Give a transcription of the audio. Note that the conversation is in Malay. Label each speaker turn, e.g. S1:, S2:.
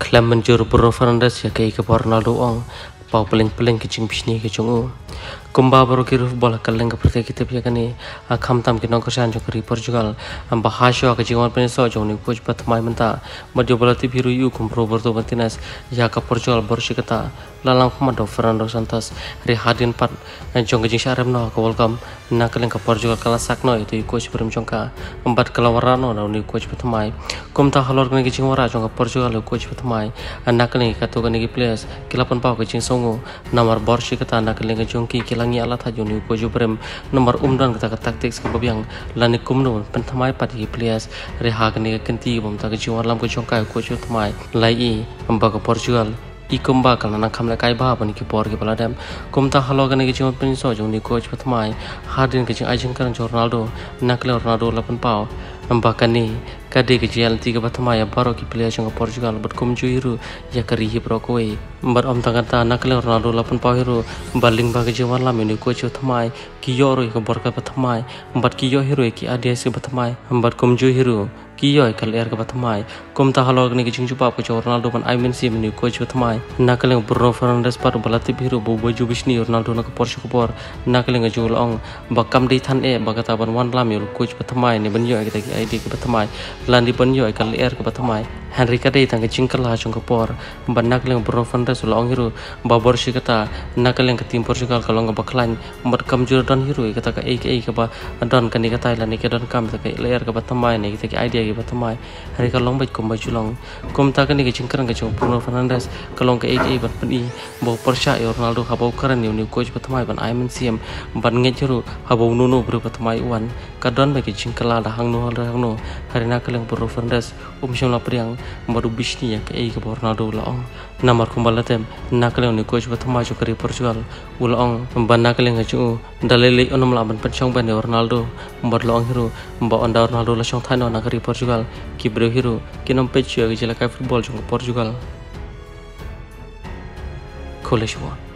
S1: Klaim menjur Bruno Fernandes ya ke Ronaldo ong pau peling ke jing bisni ke jungu kumba baru kiru bola kaleng ke perti kita pia kani kham tam ke nongko san jong kari Portugal bahasyo ke jingon penso jong ni coach patmai menta madio bola ti biru yu kum pro Roberto Martinez ya ke Portugal borsi kata lalang pemado Fernando Santos ri hadin pat jong ke jing syarem no ke welcome na kaleng ke Portugal kala sakno itu coach berem jongka empat kelawarano na ni coach patmai kum ta halor ke jing wara jong ke Portugal coach patmai anak kaleng ka to ke players kilapan pau ke jing songo nomor borsi kata anak kaleng ke jong ki kilangi alat hajun ni coach berem nomor umdan kata taktik ke babiang lani kumno pentamai pati players ri hakni ke kenti bom ta ke jing warlam ke jongka coach patmai lai amba ke Portugal ikumba kalau nak kamera kai bah bani ki por ki paladam kumta halo gani ki jong pin so jong ni coach patmai hadin ke jing ajeng kan Ronaldo nakle Ronaldo lapan pau ambakani kade ke jal tiga patmai baro ki player jong Portugal but kum juiru ya kari hi pro koi bar om tangata nakle Ronaldo lapan pau hiru baling ba ke jing warlam ni coach patmai ki yoro ko borka patmai bat ki yo hiru ki ads ke patmai bat kum ju hiru kiyo kal air ke patmai kum ta halo ni ke jing jupa ko Ronaldo pan I mean sim ni coach patmai nakaleng Bruno Fernandes par balati biru bo baju bisni Ronaldo na ke Porsche ko por nakaleng jul ong bakam di than e bagata ban wan lam yul coach patmai ni ban yo kita ki ID ke patmai landi ban yo kal air ke patmai Henry kadai tang ke jingkal ha jong ke por ban nakaleng Bruno Fernandes ul ong hiru babor shi kata nakaleng ke tim Portugal kalong baklan mat kam jur don hiru kata ke ke ba don kan ni kata lani ke don kam ke air ke patmai ni kita ki ID ke patmai hari kalong bai kum baju long kum ta kan ni ke jingkar ke jong Bruno Fernandes kalong ke ban pani bo Porsche Ronaldo habau karan ni coach patmai ban aimen sim ban ngejuru habau nuno bro patmai wan kadon bagi jingkala da hangno hari na kaleng Bruno Fernandes shomla priang baru bisni ya ke Ronaldo laong namar kumbalatem na kaleng ni coach patmai jo kari Portugal ulaong ban na kaleng ju dalele onom la ban penchong ban Ronaldo bar laong hiru ba onda Ronaldo la shong thano na kari Portugal ki bro hiru kinom pech ya jela kai football jong Portugal Koleshwa